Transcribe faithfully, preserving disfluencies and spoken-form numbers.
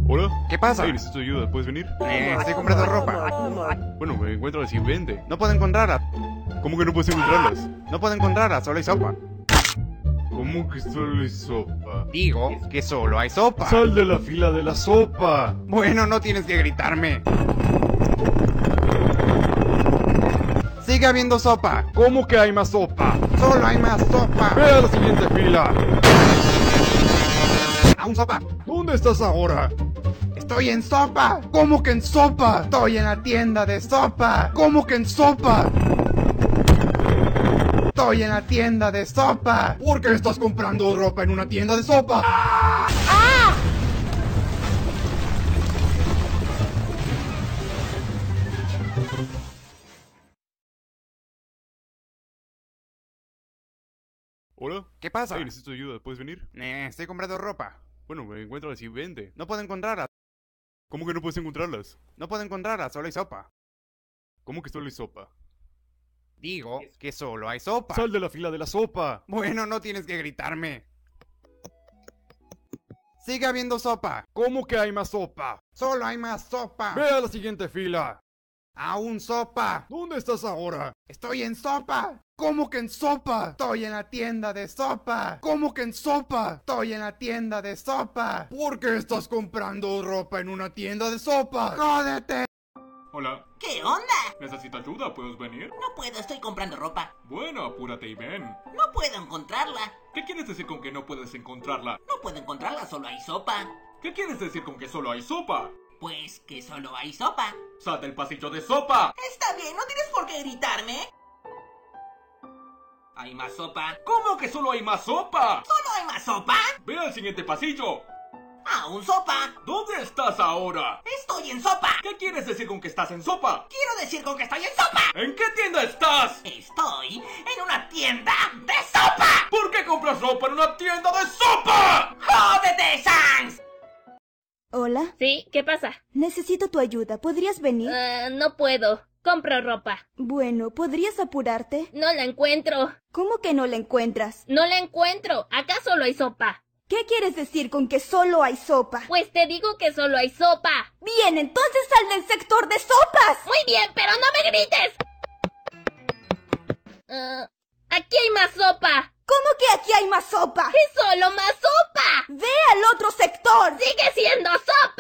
Hola. ¿Qué pasa? Hey, necesito ayuda, ¿puedes venir? Eh, estoy comprando ropa. Bueno, me encuentro al vende. No puedo encontrarla. ¿Cómo que no puedes encontrarlas? No puedo encontrarla, solo hay sopa. ¿Cómo que solo hay sopa? Digo que solo hay sopa. ¡Sal de la fila de la sopa! Bueno, no tienes que gritarme. Sigue habiendo sopa. ¿Cómo que hay más sopa? Solo hay más sopa. ¡Ve a la siguiente fila! Aún sopa. ¿Dónde estás ahora? Estoy en sopa. ¿Cómo que en sopa? Estoy en la tienda de sopa. ¿Cómo que en sopa? Estoy en la tienda de sopa. ¿Por qué estás comprando ropa en una tienda de sopa? ¡Ah! ¿Hola? ¿Qué pasa? Hey, necesito ayuda, ¿puedes venir? Eh, estoy comprando ropa. Bueno, me encuentro al vende. No puedo encontrarla. ¿Cómo que no puedes encontrarlas? No puedo encontrarla, solo hay sopa. ¿Cómo que solo hay sopa? Digo que solo hay sopa. ¡Sal de la fila de la sopa! Bueno, no tienes que gritarme. Sigue habiendo sopa. ¿Cómo que hay más sopa? Solo hay más sopa. ¡Ve a la siguiente fila! Aún sopa. ¿Dónde estás ahora? Estoy en sopa. ¿Cómo que en sopa? Estoy en la tienda de sopa. ¿Cómo que en sopa? Estoy en la tienda de sopa. ¿Por qué estás comprando ropa en una tienda de sopa? ¡Jódete! Hola, ¿Qué onda? ¿necesita ayuda? ¿Puedes venir? No puedo, estoy comprando ropa. Bueno, apúrate y ven. No puedo encontrarla. ¿Qué quieres decir con que no puedes encontrarla? No puedo encontrarla, solo hay sopa. ¿Qué quieres decir con que solo hay sopa? Pues que solo hay sopa. ¡Sal del pasillo de sopa! Está bien, no tienes por qué gritarme. ¿Hay más sopa? ¿Cómo que solo hay más sopa? ¿Solo hay más sopa? Ve al siguiente pasillo. ¡Aún sopa! ¿Dónde estás ahora? ¡Estoy en sopa! ¿Qué quieres decir con que estás en sopa? Quiero decir con que estoy en sopa. ¿En qué tienda estás? Estoy en una tienda de sopa. ¿Por qué compras ropa en una tienda de sopa? ¡Jódete, Sans! Hola, Sí, ¿qué pasa? necesito tu ayuda. ¿Podrías venir? Ah, no puedo. Compro ropa. Bueno, ¿podrías apurarte? No la encuentro. ¿Cómo que no la encuentras? No la encuentro. Acá solo hay sopa. ¿Qué quieres decir con que solo hay sopa? Pues te digo que solo hay sopa. Bien, entonces sal del sector de sopas. Muy bien, pero no me grites. Ah, aquí hay más sopa. ¿Cómo que aquí hay más sopa? Es solo más sopa. ¡Ve al otro sector! Sigue siendo sopa.